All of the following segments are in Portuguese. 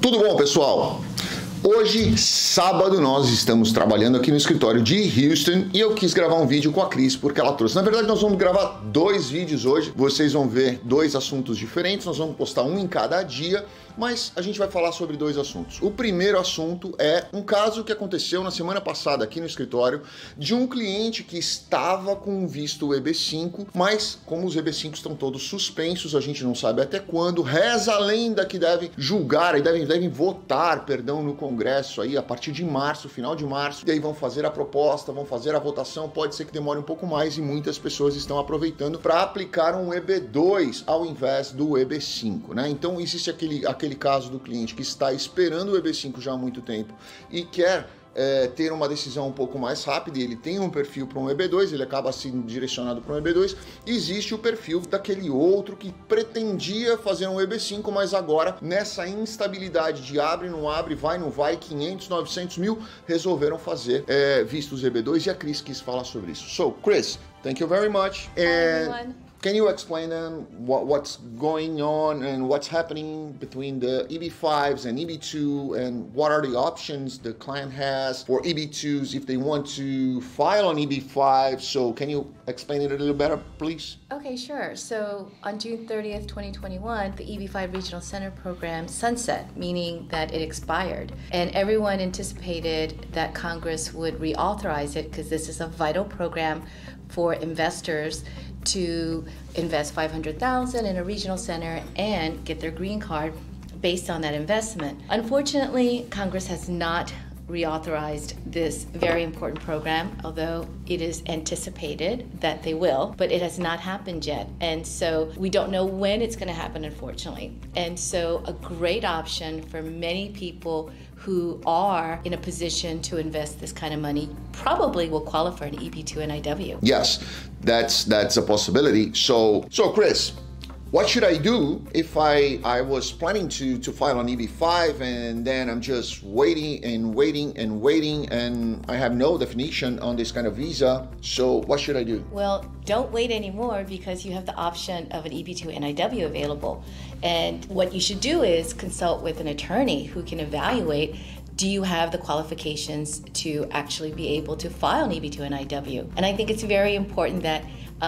Tudo bom, pessoal? Hoje, sábado, nós estamos trabalhando aqui no escritório de Houston e eu quis gravar um vídeo com a Cris porque ela trouxe. Na verdade, nós vamos gravar dois vídeos hoje. Vocês vão ver dois assuntos diferentes, nós vamos postar um em cada dia, mas a gente vai falar sobre dois assuntos. O primeiro assunto é um caso que aconteceu na semana passada aqui no escritório de um cliente que estava com visto EB5, mas como os EB5 estão todos suspensos, a gente não sabe até quando, reza a lenda que devem julgar e devem votar, perdão, no Congresso aí a partir de março, final de março, e aí vão fazer a proposta, vão fazer a votação, pode ser que demore um pouco mais e muitas pessoas estão aproveitando para aplicar um EB2 ao invés do EB5, né? Então existe aquele caso do cliente que está esperando o EB5 já há muito tempo e quer ter uma decisão um pouco mais rápida, e ele tem um perfil para um EB2, ele acaba sendo direcionado para um EB2. Existe o perfil daquele outro que pretendia fazer um EB5, mas agora nessa instabilidade de abre, não abre, vai, não vai, 500, 900 mil, resolveram fazer vistos EB2 e a Cris quis falar sobre isso. So, Cris, thank you very much. Hi, everyone. Can you explain what's going on and what's happening between the EB5s and EB2, and what are the options the client has for EB2s if they want to file on EB5? So can you explain it a little better, please? Okay, sure. So on June 30th, 2021, the EB5 Regional Center program sunset, meaning that it expired. And everyone anticipated that Congress would reauthorize it because this is a vital program for investors to invest $500,000 in a regional center and get their green card based on that investment. Unfortunately, Congress has not reauthorized this very important program, although it is anticipated that they will, but it has not happened yet. And so we don't know when it's going to happen, unfortunately. And so a great option for many people who are in a position to invest this kind of money probably will qualify an EB2 NIW. Yes, that's a possibility. So Cris, what should I do if I was planning to file an EB5 and then I'm just waiting and I have no definition on this kind of visa? So what should I do? Well, don't wait anymore because you have the option of an EB2 NIW available. And what you should do is consult with an attorney who can evaluate, do you have the qualifications to actually be able to file an EB2 NIW? And I think it's very important that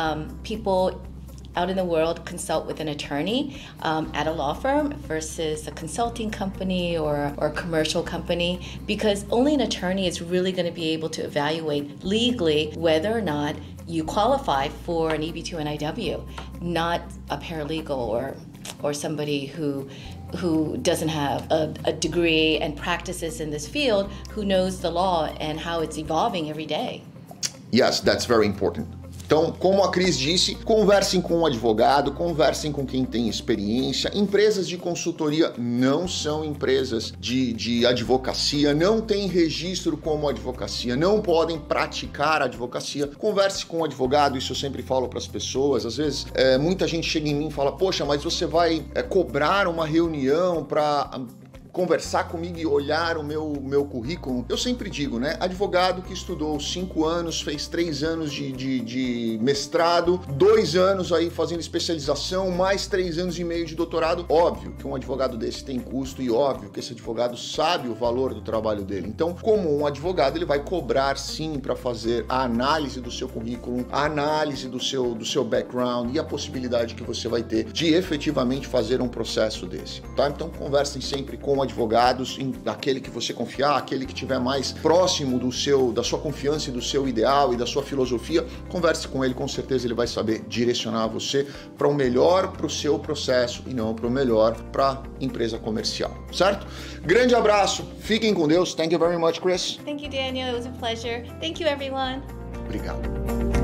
people out in the world consult with an attorney at a law firm versus a consulting company or a commercial company, because only an attorney is really going to be able to evaluate legally whether or not you qualify for an EB2 NIW, not a paralegal or somebody who doesn't have a degree and practices in this field, who knows the law and how it's evolving every day. Yes, that's very important. Então, como a Cris disse, conversem com um advogado, conversem com quem tem experiência. Empresas de consultoria não são empresas de advocacia, não têm registro como advocacia, não podem praticar advocacia. Converse com um advogado, isso eu sempre falo para as pessoas. Às vezes, muita gente chega em mim e fala, poxa, mas você vai cobrar uma reunião para conversar comigo e olhar o meu currículo? Eu sempre digo, né? Advogado que estudou 5 anos, fez 3 anos de mestrado, 2 anos aí fazendo especialização, mais 3 anos e meio de doutorado. Óbvio que um advogado desse tem custo e óbvio que esse advogado sabe o valor do trabalho dele. Então, como um advogado, ele vai cobrar sim para fazer a análise do seu currículo, a análise do seu background e a possibilidade que você vai ter de efetivamente fazer um processo desse, tá? Então, conversem sempre com advogados, aquele que você confiar, aquele que estiver mais próximo da sua confiança e do seu ideal e da sua filosofia. Converse com ele, com certeza ele vai saber direcionar você para o melhor para o seu processo e não para o melhor para a empresa comercial, certo? Grande abraço, fiquem com Deus. Thank you very much, Cris. Thank you, Daniel. It was a pleasure. Thank you, everyone. Obrigado.